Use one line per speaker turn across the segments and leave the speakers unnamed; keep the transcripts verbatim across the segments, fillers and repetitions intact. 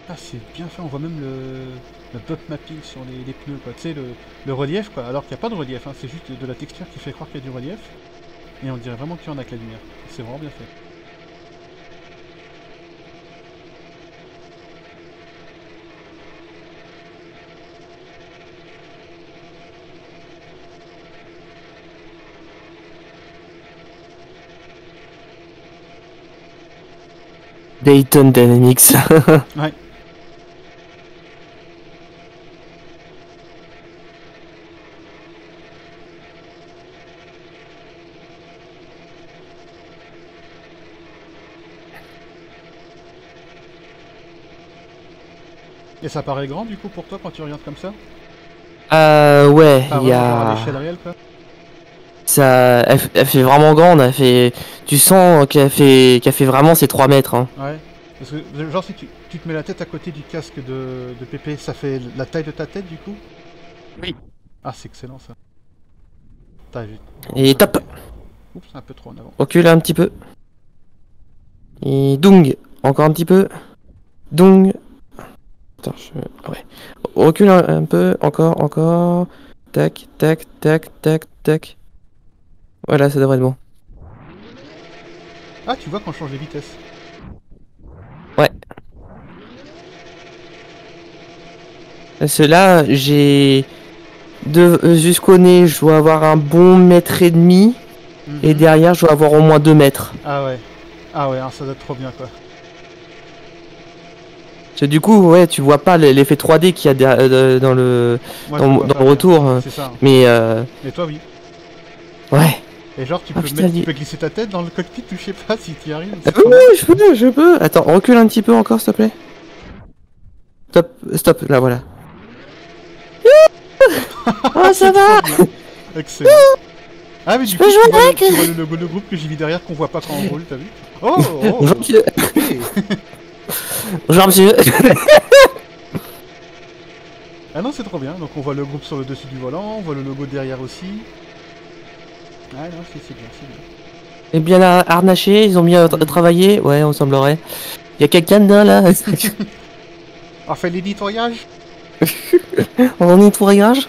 Ah, c'est bien fait, on voit même le, le bump mapping sur les, les pneus, quoi. Tu sais, le, le relief, quoi. Alors qu'il n'y a pas de relief, hein. C'est juste de la texture qui fait croire qu'il y a du relief. Et on dirait vraiment qu'il y en a que la lumière. C'est vraiment bien fait.
Dayton Dynamics.
Ouais. Et ça paraît grand du coup pour toi quand tu regardes comme ça?
Euh, ouais,
Ah,
il y
vraiment, genre à
a...
l'échelle réelle, quoi?
Ça, elle, elle fait vraiment grande, elle fait... Tu sens qu'elle fait, qu'elle fait vraiment ses trois mètres. Hein.
Ouais. Parce que, genre, si tu, tu te mets la tête à côté du casque de, de Pépé, ça fait la taille de ta tête du coup?
Oui.
Ah, c'est excellent ça. T'as vu.
Et top.
Oups, un peu trop en avant.
Recule un petit peu. Et dung. Encore un petit peu. Dung. Attends, je... Ouais. Recule un, un peu. Encore, encore. Tac, tac, tac, tac, tac. Voilà, ça devrait être bon.
Ah, tu vois quand je change de vitesse.
Ouais. Parce que là, j'ai... De... Jusqu'au nez, je dois avoir un bon mètre et demi.
Mm-hmm.
Et derrière, je dois avoir au moins deux mètres.
Ah ouais. Ah ouais, hein, ça doit être trop bien quoi.
Parce que du coup, ouais, tu vois pas l'effet trois D qu'il y a derrière, euh, dans le,
Moi,
dans, dans le retour.
C'est ça. Hein.
Mais euh...
Mais toi, oui.
Ouais.
Et genre, tu,
ah,
peux,
putain,
mettre,
lui...
tu peux glisser ta tête dans le cockpit ou je sais pas si tu y arrives.
Euh, oui, je peux, je peux. Attends, recule un petit peu encore, s'il te plaît. Stop, stop, là, voilà. Oh, ça va.
Excellent. Ah, mais
je
du
peux
coup,
jouer
tu, vois
avec
le, tu vois le logo de groupe que j'ai mis derrière qu'on voit pas quand on roule, t'as vu? Oh, oh.
Bonjour, monsieur.
Hey.
Bonjour, monsieur.
Ah non, c'est trop bien. Donc on voit le groupe sur le dessus du volant, on voit le logo derrière aussi. Ah non, c'est bien, c'est bien.
Et bien harnaché, ils ont bien tra travaillé. Ouais, on semblerait. Il y a quelqu'un dedans là.
On fait les nettoyages.
On nettoyage.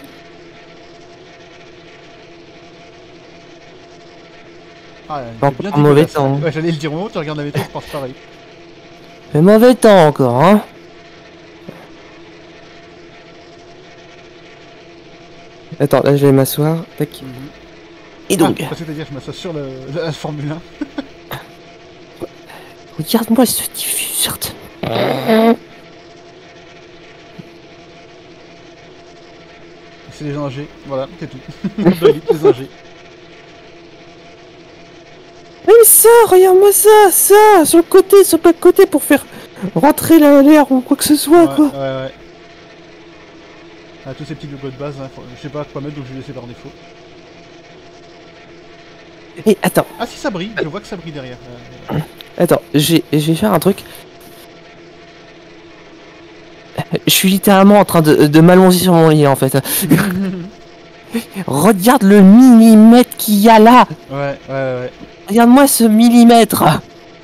Ah,
en
bien
en mauvais temps.
Ouais, j'allais le dire au moment où tu regardes la météo, ça passe pareil.
Mais mauvais temps encore, hein. Attends, là je vais m'asseoir. Tac. Mm-hmm. Et donc.
Ah, c'est-à-dire, je m'assois sur le, la Formule un.
Regarde-moi ce diffuseur.
C'est les G G, voilà, c'est tout. Les G G.
Mais ça, regarde-moi ça, ça, sur le côté, sur le côté pour faire rentrer l'air ou quoi que ce soit,
ouais,
quoi.
Ouais, ouais. Ah, tous ces petits logos de base, hein, je sais pas quoi mettre, donc je vais laisser par défaut.
Et attends.
Ah si, ça brille, je vois que ça brille derrière. Euh...
Attends, je vais faire un truc. Je suis littéralement en train de, de m'allonger sur mon lit, en fait. Regarde le millimètre qu'il y a là.
Ouais, ouais, ouais.
Regarde-moi ce millimètre. Là,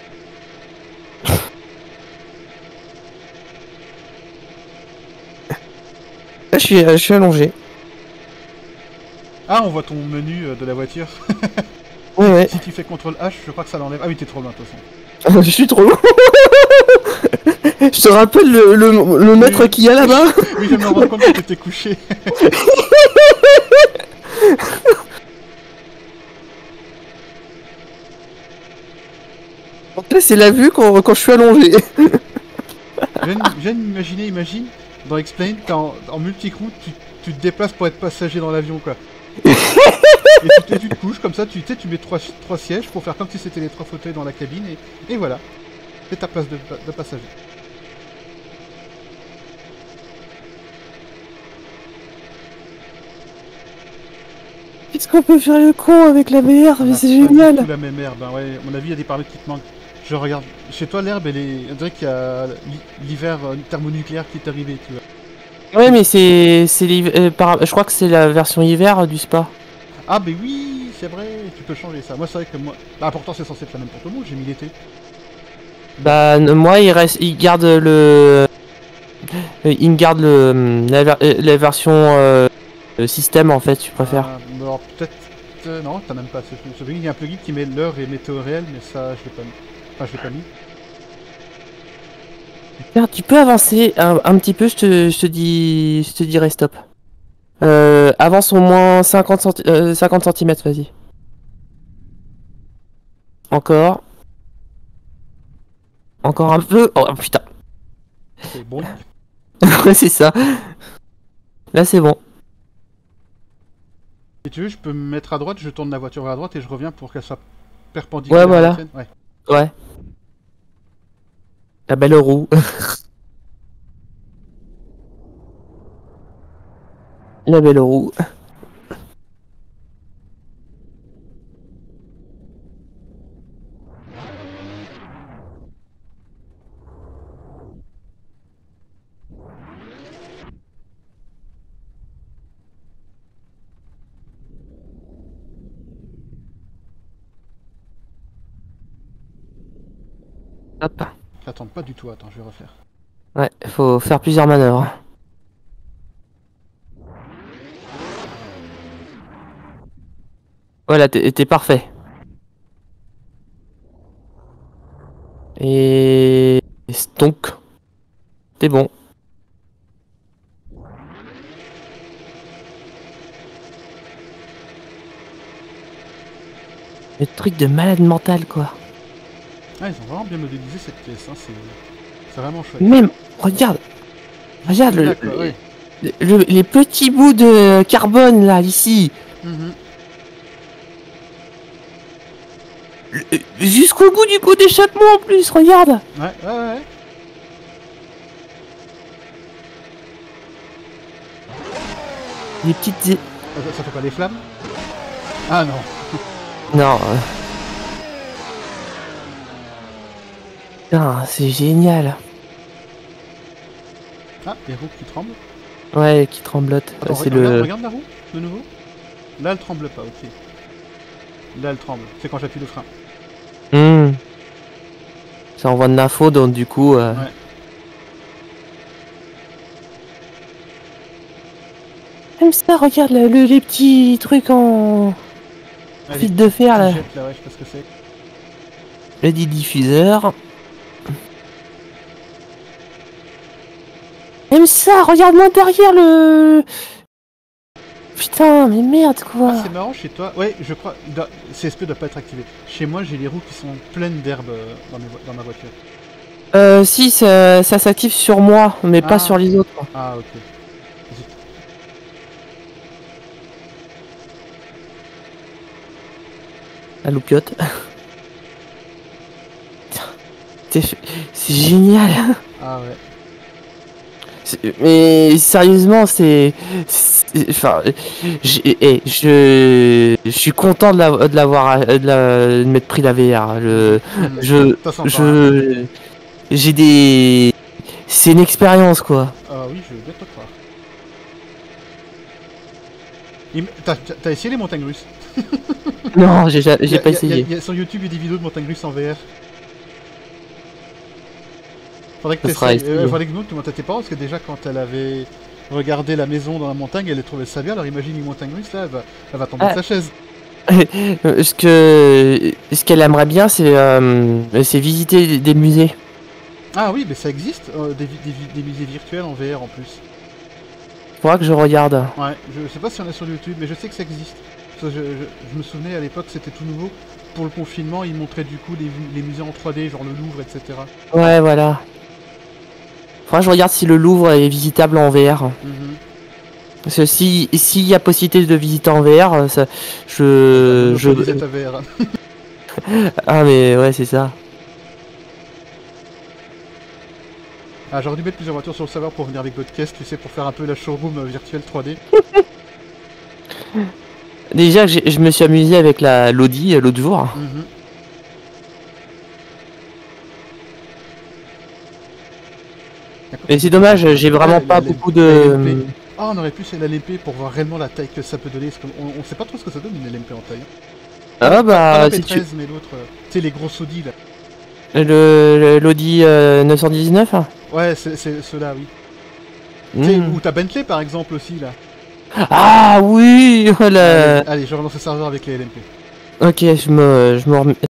je suis, je suis allongé.
Ah, on voit ton menu de la voiture.
Ouais, ouais.
Si tu fais contrôle H, je crois que ça l'enlève. Ah oui, t'es trop loin, de toute façon.
Je suis trop loin. Je te rappelle le, le, le mètre oui. qu'il y a là-bas.
Oui, je me rends compte que t'étais couché.
Donc là, c'est la vue quand, quand je suis allongé.
Je viens d'imaginer, imagine, dans Explain, t'es en, en multicrew, tu, tu te déplaces pour être passager dans l'avion, quoi. et, tu, et tu te couches, comme ça, tu sais, tu mets trois, trois sièges pour faire comme si c'était les trois fauteuils dans la cabine, et, et voilà. C'est ta place de, de passager.
Qu'est-ce qu'on peut faire le con avec la V R? Mais c'est génial!
La même herbe, hein. Ouais, à mon avis, il y a des paramètres qui te manquent. Je regarde, chez toi, l'herbe, elle est. On dirait qu'il y a l'hiver thermonucléaire qui est arrivé, tu vois.
Ouais, mais c'est. Euh, par... Je crois que c'est la version hiver du Spa.
Ah, mais oui, c'est vrai, tu peux changer ça. Moi, c'est vrai que moi. Bah, pourtant, c'est censé être la même pour tout le monde, j'ai mis l'été.
Bah, moi, il reste. Il garde le. Il garde le, la, ver- euh, la version euh, euh, système en fait, tu préfères.
Euh, alors peut-être... euh, non, t'as même pas ce, ce plugin. Il y a un plugin qui met l'heure et météo réel, mais ça, je l'ai pas mis. Enfin, je l'ai pas mis.
Tiens, tu peux avancer un, un petit peu, je te, je te dis, je te dirai stop. Euh, avance au moins cinquante centi euh, cinquante centimètres, vas-y. Encore. Encore un peu. Oh putain.
C'est bon.
Ouais, c'est ça. Là, c'est bon.
Si tu veux, je peux me mettre à droite, je tourne la voiture vers la droite et je reviens pour qu'elle soit
Ouais,
perpendiculaire à
voilà.
la tienne. Ouais.
Ouais. La belle roue. La belle roue. Hop.
Ça tombe pas du tout, attends, je vais refaire.
Ouais, faut faire plusieurs manœuvres. Voilà, t'es t'es parfait. Et... donc, t'es bon. Le truc de malade mental, quoi.
Ah, ils ont vraiment bien modélisé cette pièce, hein, c'est... C'est vraiment chouette.
Même, regarde. Regarde le,
D'accord, ouais.
le- le- les petits bouts de carbone, là, ici.
Mhm.
Le- Jusqu'au bout du coup d'échappement, en plus, regarde.
Ouais, ouais, ouais.
Les petites... é-
Ça, ça fait pas des flammes? Ah non.
Non. euh. Putain, c'est génial.
Ah, les roues qui tremblent.
Ouais, qui tremblote.
Attends,
C'est
regarde,
le...
regarde la roue, de nouveau. Là, elle tremble pas, ok. Là, elle tremble. C'est quand j'appuie le frein.
Hmm. Ça envoie de l'info, donc du coup... euh,
Ouais.
Même ça, regarde le- le- les petits trucs en
Allez,
fil de fer, là.
jette, là, ouais, je sais pas ce que c'est.
Le dit diffuseur. Même ça, regarde-moi derrière le... Putain, mais merde, quoi.
Ah, c'est marrant, chez toi... Ouais, je crois... doit- C S P doit pas être activé. Chez moi, j'ai les roues qui sont pleines d'herbe euh, dans, mes vo- dans ma voiture.
Euh, si, ça, ça s'active sur moi, mais
Ah.
pas sur les autres.
Ah, ok. Zut.
La loupiote. C'est c'est génial.
Ah, ouais.
C'est- Mais sérieusement, c'est... c'est- Enfin, j'ai- eh, je... je suis content de la- de l'avoir... De, la... de m'être pris la V R. Je...
Mhm.
Je...
Ça s'entend, hein.
Je... J'ai des... C'est une expérience, quoi.
Ah oui, je vais bien te croire. Il m- T'as t'as- t'as essayé les montagnes russes?
Non, j'ai ja-
Y
j'ai
a-
pas
y a- y a-
essayé.
y a sur YouTube, il y a des vidéos de montagnes russes en V R. Faudrait que
Ça sera
t'essayes. Euh,
essayé.
faudrait que nous, tu montes à tes parents, parce que déjà, quand elle avait regardé la maison dans la montagne, elle a trouvé ça bien. Alors imagine une montagne russe, là, elle va, elle va tomber
Ah.
de sa chaise.
Ce que... Ce qu'elle aimerait bien, c'est euh, c'est visiter des- des musées.
Ah oui, mais ça existe, euh, des, vi- des vi- des musées virtuels en V R en plus.
Faudra que je regarde.
Ouais, je sais pas si on est sur YouTube, mais je sais que ça existe. Parce que je, je- je me souvenais à l'époque, c'était tout nouveau. Pour le confinement, ils montraient du coup les, les musées en trois D, genre le Louvre, et cetera.
Ouais, voilà. Faudra que je regarde si le Louvre est visitable en V R.
Mhm.
Parce que si s'il y a possibilité de visiter en V R, ça, je... je...
Monopolisait ta V R.
Ah mais ouais, c'est ça.
Ah, j'aurais dû mettre plusieurs voitures sur le serveur pour venir avec votre caisse, tu sais, pour faire un peu la showroom euh, virtuelle trois D.
Déjà, j'ai- je me suis amusé avec la l'Audi euh, l'autre jour.
Mhm.
Et c'est dommage, j'ai vraiment
Ouais,
pas
la-
beaucoup
la L
de...
M P. Ah, on aurait pu c'est l'L M P pour voir réellement la taille que ça peut donner, parce qu'on on sait pas trop ce que ça donne une L M P en taille.
Ah
Pas
bah,
la
si
P
tu...
treize, mais l'autre, euh, tu sais, les gros Audi là.
Le le- l'Audi euh, neuf cent dix-neuf.
Ouais, c'est c'est ceux-là, oui. Tu sais,
Mm.
ou t'as Bentley par exemple aussi là.
Ah oui, voilà.
Allez, allez, je relance le serveur avec les L M P.
Ok, je me, je me remets.